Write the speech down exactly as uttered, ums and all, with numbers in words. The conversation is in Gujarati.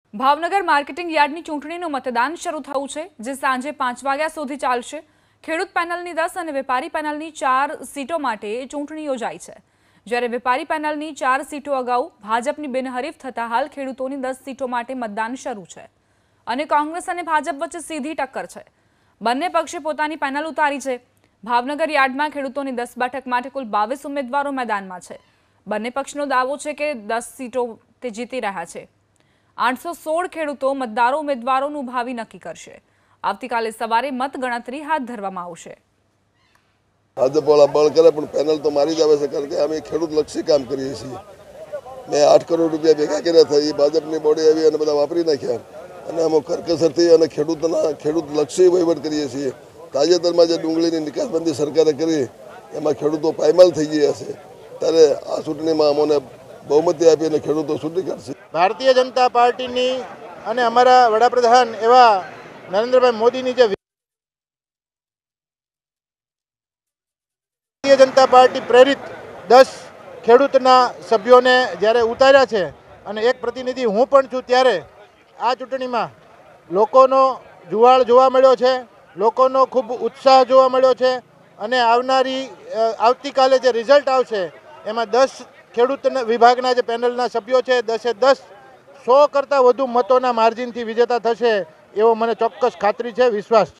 ભાવનગર માર્કેટિંગ યાર્ડની ચૂંટણીનું મતદાન શરૂ થયું છે, જે સાંજે પાંચ વાગ્યા સુધી ચાલશે। ખેડૂત પેનલની દસ અને વેપારી પેનલની ચાર સીટો માટે ચૂંટણી યોજાઈ છે, જ્યારે વેપારી પેનલની ચાર સીટો અગાઉ ભાજપની બિનહરીફ થતા હાલ ખેડૂતોની દસ સીટો માટે મતદાન શરૂ છે અને કોંગ્રેસ અને ભાજપ વચ્ચે સીધી ટક્કર છે। બંને પક્ષે પોતાની પેનલ ઉતારી છે। ભાવનગર યાર્ડમાં ખેડૂતોની દસ બેઠક માટે કુલ બાવીસ ઉમેદવારો મેદાનમાં છે। બંને પક્ષનો દાવો છે કે દસ સીટો તે જીતી રહ્યા છે। આઠસો સોળ ખેડૂતો મતદારો ઉમેદવારોનું ભાવિ નક્કી કરશે। આવતીકાલે સવારે મતગણતરી હાથ ધરવામાં આવશે। ભાજપવાળા બળ કરે પણ પેનલ તો મારી જ આવે છે, કારણ કે અમે ખેડૂત લક્ષી કામ કરીએ છીએ। મેં આઠ કરોડ રૂપિયા ભેગા કર્યા હતા, એ ભાજપની બોડી આવી અને બધા વાપરી નાખ્યા અને અમે કરકસરથી અને ખેડૂતના ખેડૂત લક્ષી વહીવટ કરીએ છીએ। તાજેતરમાં જે ડુંગળીની નિકાસબંધી સરકારે કરી એમાં ખેડૂતો પાયમાલ થઈ ગયા છે, ત્યારે આ ચૂંટણીમાં અમને बहुमती आपीने खेडूतो चूंटणी करशे। भारतीय जनता पार्टी अने अमरा वडाप्रधान एवा नरेन्द्रभाई मोदी जे भारतीय जनता पार्टी प्रेरित दस खेडूतना सभ्योने ज्यारे उतार्या छे अने एक प्रतिनिधि हूँ पण छुं, त्यारे आ चूंटणीमां लोकोनो जुवाळ जोवा मळ्यो छे, लोकोनो खूब उत्साह जोवा मळ्यो छे अने आवनारी आवतीकाले जे रिजल्ट आवशे एमां दस खेडूत विभागना जे पेनलना सभ्यो छे दसे दस सौ करता वधु मतोना मार्जिनथी विजेता थशे एवो मने चोक्कस खातरी छे, विश्वास।